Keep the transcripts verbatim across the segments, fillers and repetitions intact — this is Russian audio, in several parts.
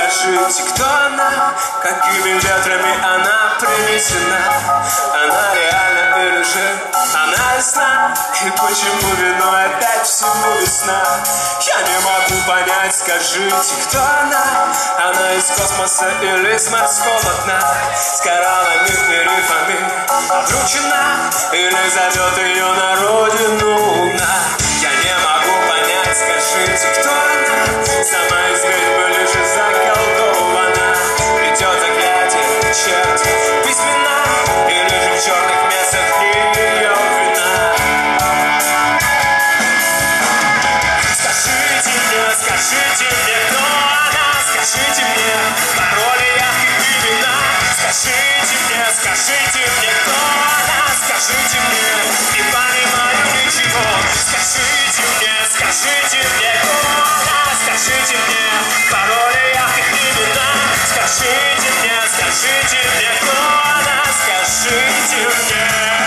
скажите, кто она? Какими ветрами она принесена? Она реально или же она ясна? И почему виной опять всему весна? Я не могу понять, скажите, кто она? Она из космоса или с морского дна? С кораллами и рифами обручена? Или зовет ее на родину луна? Я не могу понять, скажите, кто она? Сама из ведьмы лишь заколдована. Плетет заклятие, черт, письмена. Или же в черных месах ее вина. Скажите мне, скажите мне, кто она? Скажите мне пароли, явки, имена. Скажите мне, скажите мне, кто она? Скажите мне, не понимаю ничего. Скажите мне, скажите мне, кто она? Скажите мне пароли, явки, имена. Скажите мне, скажите мне, кто она? Скажите мне.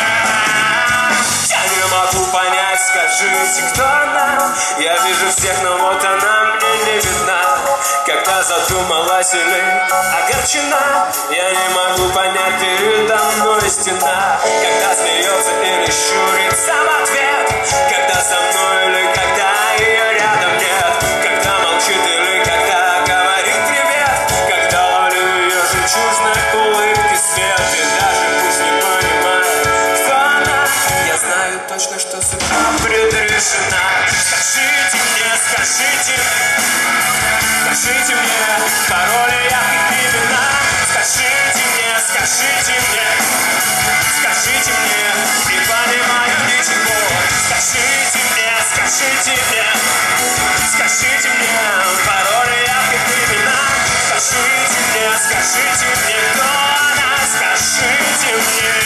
Я не могу понять, скажите, кто она? Я вижу всех, но вот она мне не видна. Когда задумалась или огорчена, я не могу понять, передо мной стена. Когда смеется или щурится в ответ, когда со мной или когда ее рядом нет, когда молчит или когда говорит привет, когда ловлю ее жемчужной улыбки свет. И даже пусть не понимает, кто она, я знаю точно, что судьба предрешена. Скажите мне, скажите, скажите мне пароли, явки, имена. Скажите мне, скажите мне, скажите мне, не понимаю ничего. Скажите мне, скажите мне, скажите мне пароли, явки, имена. Скажите мне, скажите мне, кто она? Скажите мне.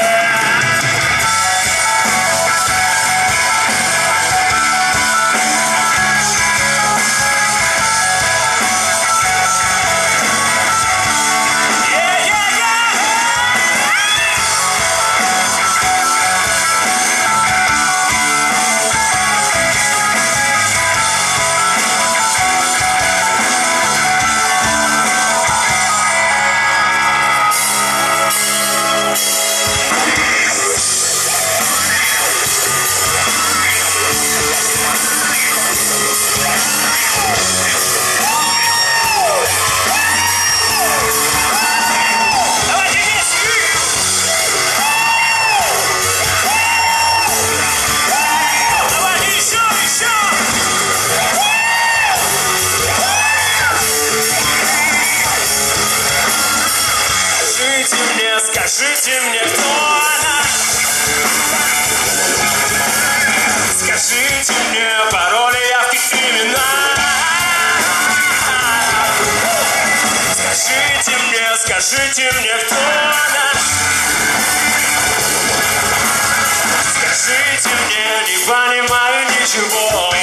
Скажите мне, кто она? Скажите мне пароли, явки, имена. Скажите мне, скажите мне, кто она? Скажите мне, не понимаю ничего.